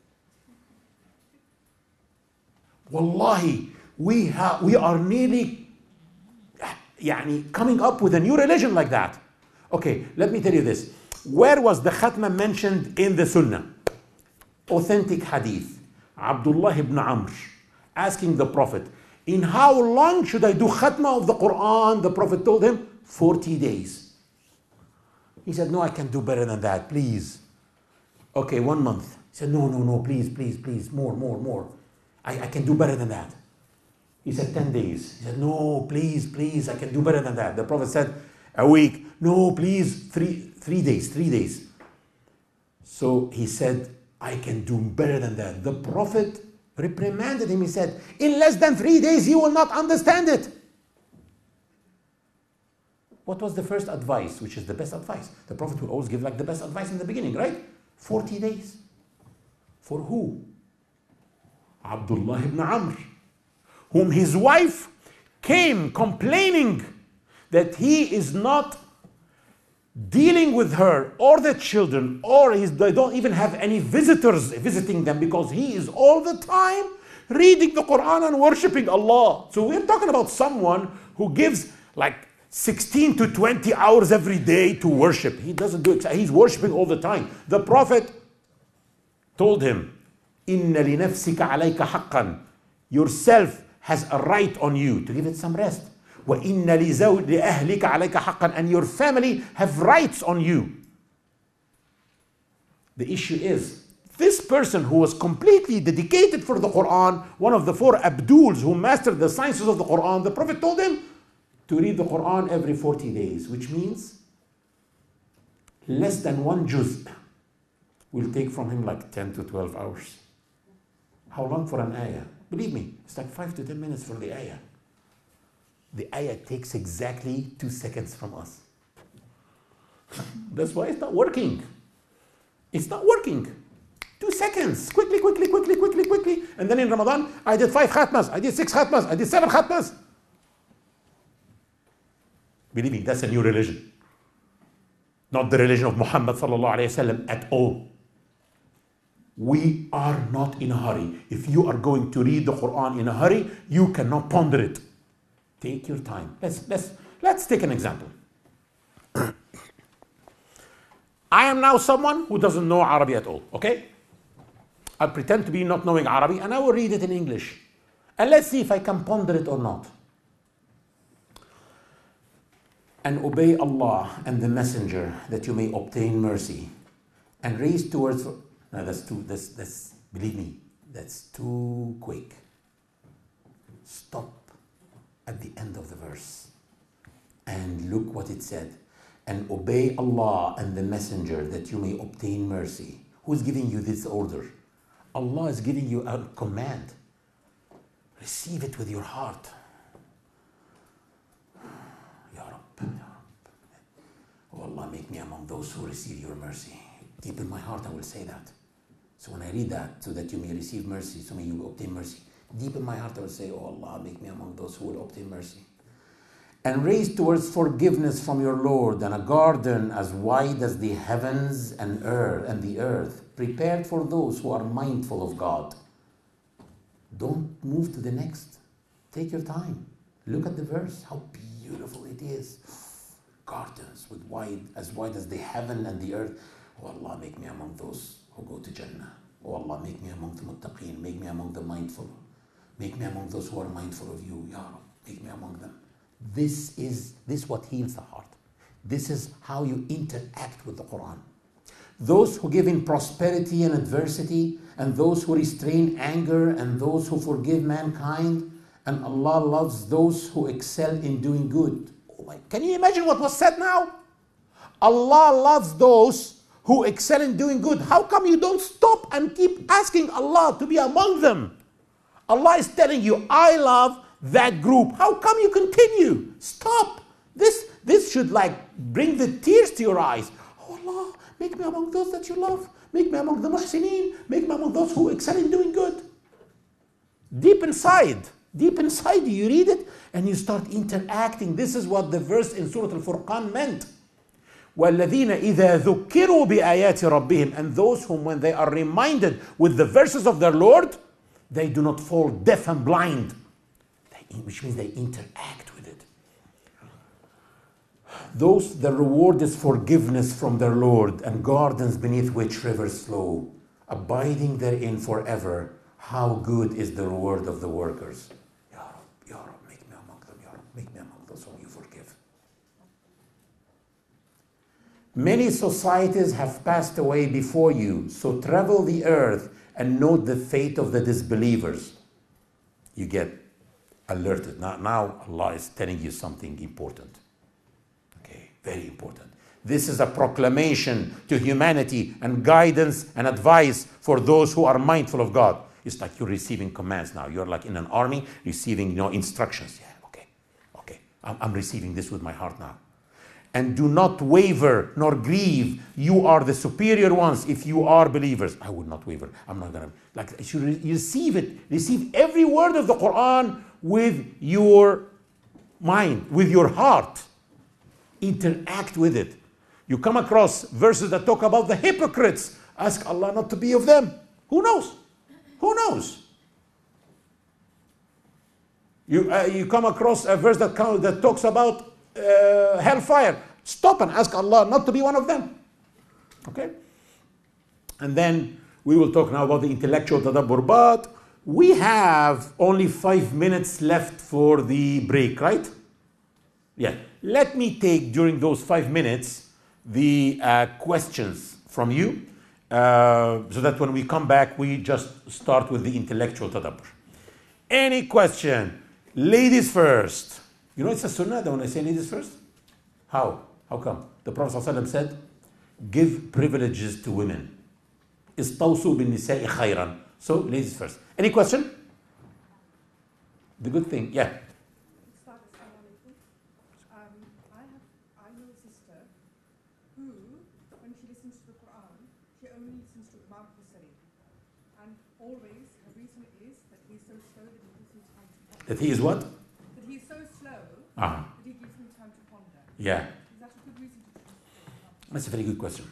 Wallahi, we, ha- we are nearly يعني, coming up with a new religion like that. Okay, let me tell you this. Where was the khatma mentioned in the Sunnah? Authentic hadith. Abdullah ibn Amr asking the Prophet, in how long should I do khatma of the Quran? The Prophet told him, forty days. He said, no, I can do better than that, please. Okay, one month. He said, no, no, no, please, please, please, more, more, more. I, I can do better than that. He said, ten days. He said, no, please, please, I can do better than that. The Prophet said, a week. No, please, three, three days, three days. So he said, I can do better than that. The Prophet reprimanded him. He said, in less than three days, you will not understand it. What was the first advice, which is the best advice? The Prophet will always give like the best advice in the beginning, right? forty days. For who? Abdullah ibn Amr, whom his wife came complaining that he is not dealing with her or the children, or his, they don't even have any visitors visiting them because he is all the time reading the Quran and worshipping Allah. So we're talking about someone who gives like sixteen to twenty hours every day to worship. He doesn't do it, he's worshiping all the time. The Prophet told him, Inna li nafsika alayka haqqan. Yourself has a right on you to give it some rest. وَإِنَّ لِزَوْجِ لِأَهْلِكَ عَلَيْكَ حَقًّا. And your family have rights on you. The issue is, This person who was completely dedicated for the Quran, one of the four Abduls who mastered the sciences of the Quran, the Prophet told him to read the Quran every forty days, which means less than one juz will take from him like ten to twelve hours. How long for an ayah? Believe me, it's like five to ten minutes for the ayah. The ayah takes exactly two seconds from us. That's why it's not working. It's not working. Two seconds. Quickly, quickly, quickly, quickly, quickly. And then in Ramadan, I did five khatmas, I did six khatmas, I did seven khatmas. Believe me, that's a new religion. Not the religion of Muhammad sallallahu alayhi wa sallam at all. We are not in a hurry. If you are going to read the Quran in a hurry, you cannot ponder it. Take your time. Let's, let's, let's take an example. I am now someone who doesn't know Arabic at all, okay? I pretend to be not knowing Arabic and I will read it in English. And let's see if I can ponder it or not. And obey Allah and the Messenger that you may obtain mercy. And raise towards... No, that's too, that's, that's, believe me, that's too quick. Stop at the end of the verse. And look what it said. And obey Allah and the Messenger that you may obtain mercy. Who's giving you this order? Allah is giving you a command. Receive it with your heart. Ya Rab, Ya Rab. Oh Allah, make me among those who receive your mercy. Deep in my heart I will say that. So when I read that, so that you may receive mercy, so may you obtain mercy. Deep in my heart I will say, oh Allah, make me among those who will obtain mercy. And raise towards forgiveness from your Lord and a garden as wide as the heavens and earth and the earth, prepared for those who are mindful of God. Don't move to the next. Take your time. Look at the verse, how beautiful it is. Gardens with wide, as wide as the heaven and the earth. Oh Allah, make me among those who go to Jannah. Oh Allah, make me among the muttaqeen. Make me among the mindful. Make me among those who are mindful of you. Ya Rab, make me among them. This is this what heals the heart. This is how you interact with the Quran. Those who give in prosperity and adversity, and those who restrain anger, and those who forgive mankind, and Allah loves those who excel in doing good. Oh my, can you imagine what was said now? Allah loves those who excel in doing good. How come you don't stop and keep asking Allah to be among them? Allah is telling you, I love that group. How come you continue? Stop. This, this should like bring the tears to your eyes. Oh Allah, make me among those that you love. Make me among the muhsineen. Make me among those who excel in doing good. Deep inside, deep inside you read it and you start interacting. This is what the verse in Surah Al-Furqan meant. وَالَّذِينَ إِذَا ذُكِّرُوا بِآيَاتِ رَبِّهِمْ. And those whom when they are reminded with the verses of their Lord, they do not fall deaf and blind. Which means they interact with it. Those, the reward is forgiveness from their Lord and gardens beneath which rivers flow, abiding therein forever. How good is the reward of the workers. Ya Rab, Ya Rab, make me among them, Ya Rab, make me among those whom you forgive. Many societies have passed away before you, so travel the earth and note the fate of the disbelievers. You get alerted. Now, now Allah is telling you something important. Okay, very important. This is a proclamation to humanity and guidance and advice for those who are mindful of God. It's like you're receiving commands now. You're like in an army receiving, you know, instructions. Yeah, okay, okay. I'm, I'm receiving this with my heart now. And do not waver nor grieve. You are the superior ones if you are believers. I would not waver. I'm not going to, like, you should re- receive it. Receive every word of the Quran with your mind, with your heart. Interact with it. You come across verses that talk about the hypocrites. Ask Allah not to be of them. Who knows? Who knows? You, uh, you come across a verse that, come, that talks about Uh, hellfire. Stop and ask Allah not to be one of them. Okay? And then we will talk now about the intellectual tadabbur. But we have only five minutes left for the break, right? Yeah. Let me take during those five minutes the uh, questions from you. uh, so that when we come back, we just start with the intellectual tadabbur. Any question? Ladies first. You know it's a sunnah that when I say ladies first? How? How come? The Prophet ﷺ said, give privileges to women. Istawsu bin nisa'i khayran. So, ladies first. Any question? The good thing, yeah. Um, I have, I know a sister who, when she listens to the Quran, she only listens to Imam Hussein. And always, her reason is that he's so slow that he gives him time to ponder. That he is what? That he's so slow Ah. that he gives him time to ponder. Yeah. Is that a good reason to choose? That's a very good question.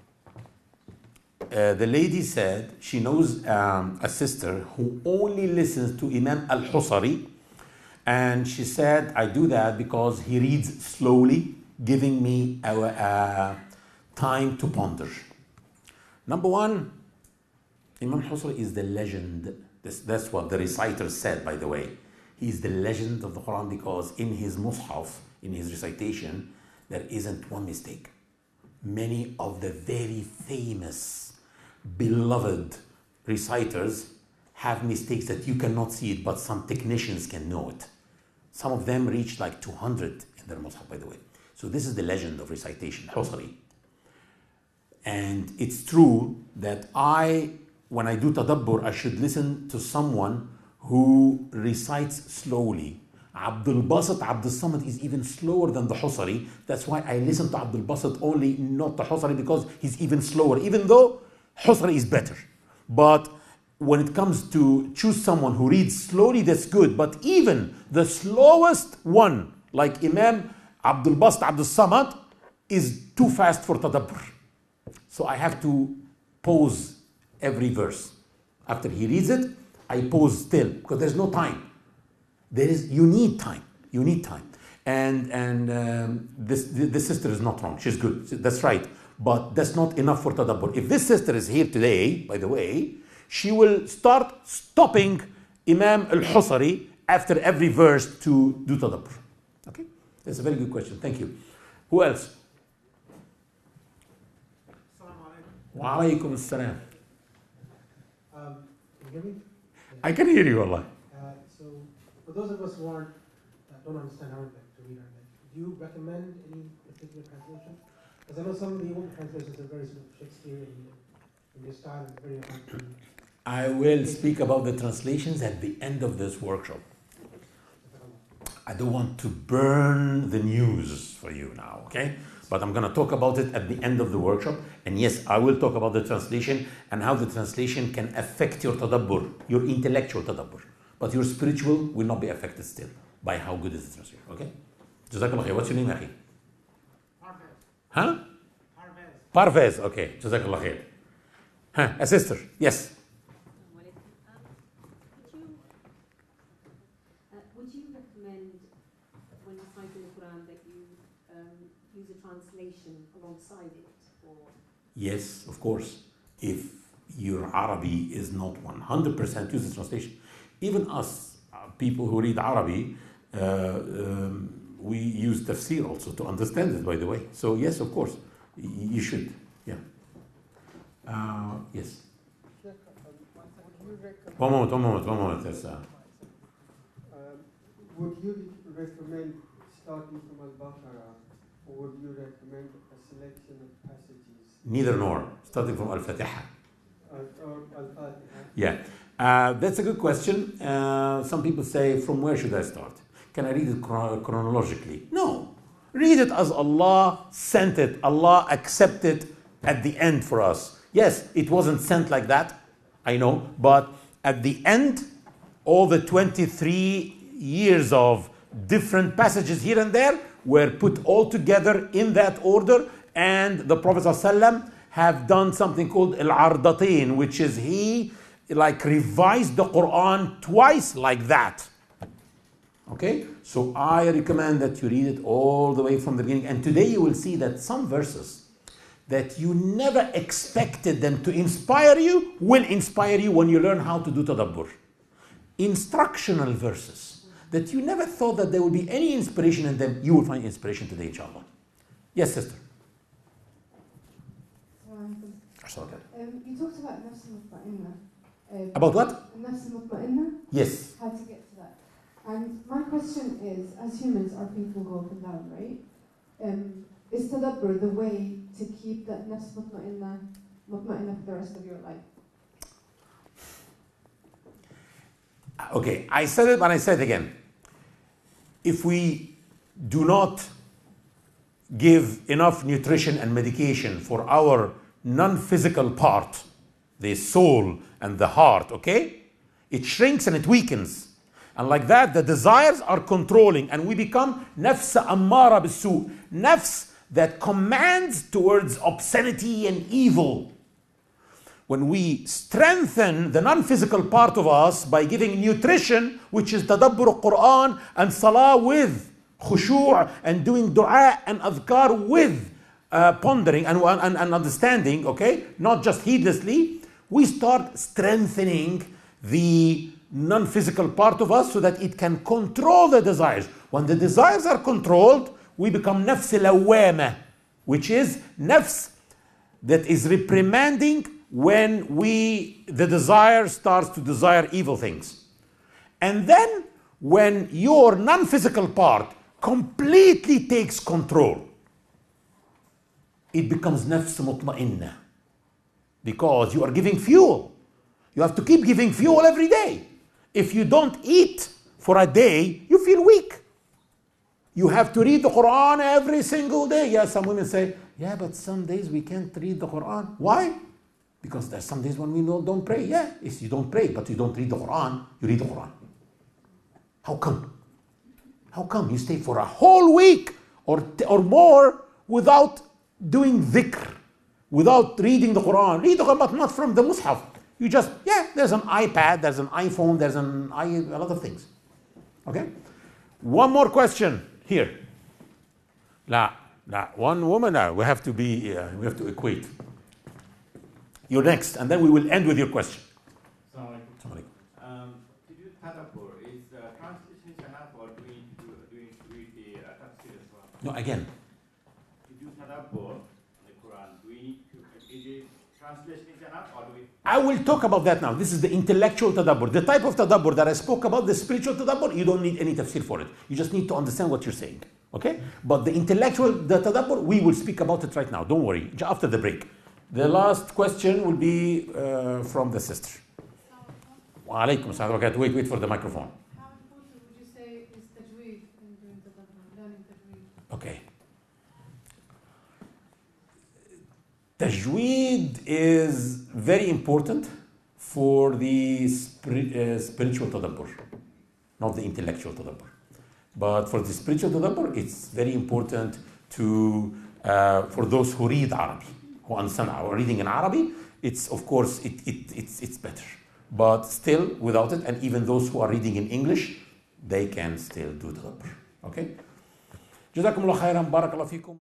Uh, the lady said she knows um, a sister who only listens to Imam al-Husari, and she said, I do that because he reads slowly, giving me a, a time to ponder. Number one, Imam al-Husari is the legend. This, that's what the reciter said, by the way. He is the legend of the Quran because in his mushaf, in his recitation, there isn't one mistake. Many of the very famous beloved reciters have mistakes that you cannot see it, but some technicians can know it. Some of them reach like two hundred in their mushaf, by the way. So this is the legend of recitation, Husari. And it's true that I, when I do tadabbur, I should listen to someone who recites slowly. Abdul Basit Abdul Samad is even slower than the Husari. That's why I listen to Abdul Basit only, not the Husari, because he's even slower, even though Husari is better. But when it comes to choose someone who reads slowly, that's good. But even the slowest one, like Imam Abdul Basit Abdul Samad, is too fast for tadabbur. So I have to pause every verse. After he reads it, I pause still, because there's no time. There is, you need time. You need time. And, and um, this, this sister is not wrong. She's good. That's right. But that's not enough for tadabbur. If this sister is here today, by the way, she will start stopping Imam al-Husari after every verse to do tadabbur. Okay? That's a very good question. Thank you. Who else? Wa alaykum as-salam. Um, can you hear me? I can hear you, Allah. Uh, so, for those of us who aren't, uh, don't understand Arabic to read Arabic, do you recommend any particular translation? Because I know some of the older translations are very sort of Shakespearean in their style and very hard to. I will speak about the translations at the end of this workshop. I don't want to burn the news for you now, okay? But I'm going to talk about it at the end of the workshop. And yes, I will talk about the translation and how the translation can affect your tadabbur, your intellectual tadabbur. But your spiritual will not be affected still by how good is the translation, okay? Jazakallah khair. What's your name, Akhi? Parvez. Huh? Parvez. Parvez, okay. Jazakallah khair. Huh? A sister, yes. Would you recommend when reciting the Quran that you um, use a translation alongside it? Or? Yes, of course. If your Arabic is not one hundred percent, use the translation. Even us, uh, people who read Arabic, uh, um, we use tafsir also to understand it, by the way. So yes, of course, y- you should. Yeah. Uh, yes. One moment, one moment, one moment. Yes, uh, Um, would you recommend starting from Al-Baqarah, or would you recommend a selection of passages? neither nor. Starting from Al-Fatiha. Uh, or Al-Fatiha? Yeah, uh, that's a good question. Uh, some people say, from where should I start? Can I read it chron- chronologically? No. Read it as Allah sent it. Allah accepted at the end for us. Yes, it wasn't sent like that, I know, but at the end, all the twenty-three years of different passages here and there were put all together in that order, and the Prophet ﷺ have done something called al-ardatain, which is he like revised the Quran twice like that. Okay, so I recommend that you read it all the way from the beginning, and today you will see that some verses that you never expected them to inspire you will inspire you when you learn how to do tadabbur. Instructional verses that you never thought that there would be any inspiration in them, you will find inspiration today, inshallah. Yes, sister. Um, you talked about nafs al-mutma'inna. Um, About what? Nafs al-mutma'inna, Yes. how to get to that. And my question is, as humans, our feet will go up and down, right? Um, is tadabbur the way to keep that nafs mutma'inna, mutma'inna for the rest of your life? Okay, I said it, but I said it again. If we do not give enough nutrition and medication for our non-physical part, the soul and the heart, okay? It shrinks and it weakens. And like that, the desires are controlling and we become nafs ammara bisu, nafs that commands towards obscenity and evil. When we strengthen the non-physical part of us by giving nutrition, which is tadabbur Quran and salah with khushu' and doing dua and adhkar with uh, pondering and, and, and understanding, okay? Not just heedlessly, we start strengthening the non-physical part of us so that it can control the desires. When the desires are controlled, we become nafs lawwama, which is nafs that is reprimanding when we the desire starts to desire evil things. And then when your non-physical part completely takes control, it becomes nafs mutma'inna, because you are giving fuel. You have to keep giving fuel every day. If you don't eat for a day, you feel weak. You have to read the Quran every single day. Yeah, some women say, yeah, but some days we can't read the Quran. Why? Because there's some days when we don't pray. Yeah, if you don't pray, but you don't read the Quran, you read the Quran. How come? How come you stay for a whole week or, or more without doing dhikr, without reading the Quran? Read the Quran, but not from the Mus'haf. You just, yeah, there's an iPad, there's an iPhone, there's an i a lot of things. Okay? One more question here. La, la, one woman now. We have to be, uh, we have to equate. You're next, and then we will end with your question. Assalamu alaikum. Um, to do tadabbur, is uh, translation is enough, or do we do, do we read the uh, tafsir as well? No, again. To do tadabbur, the Quran, do we need to, is it translation is enough, or do we? I will talk about that now. This is the intellectual tadabbur. The type of tadabbur that I spoke about, the spiritual tadabbur, you don't need any tafsir for it. You just need to understand what you're saying. Okay? But the intellectual, the tadabbur, we will speak about it right now. Don't worry. After the break. The last question will be uh, from the sister. Wa alaikum assalam. Wait, wait for the microphone. How important would you say is tajweed in doing tadabbur, learning tajweed? Okay. Tajweed is very important for the spiri- uh, spiritual tadabbur, not the intellectual tadabbur. But for the spiritual tadabbur, it's very important to uh, for those who read Arabic, who understand or reading in Arabic. It's of course it, it it's it's better. But still, without it, and even those who are reading in English, they can still do tadabbur. Okay. جزاكم الله خيرا. بارك الله فيكم.